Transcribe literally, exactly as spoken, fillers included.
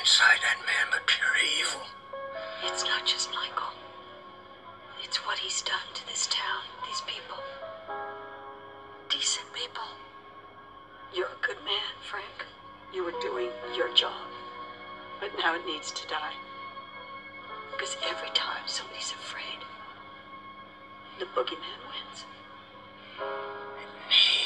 inside that man but pure evil. It's not just Michael. It's what he's done to this town, these people. Decent people. You're a good man, Frank. You were doing your job. But now it needs to die. Because every time somebody's afraid, the boogeyman wins. Me.